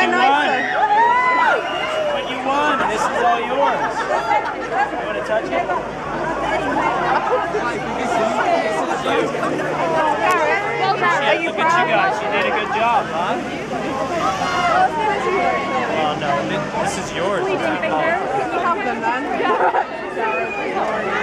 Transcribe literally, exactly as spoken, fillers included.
you won. But you won. This is all yours. You want to touch it? Yeah, look at you guys. You did a good job, huh? Oh no, this is yours. Can you have them then?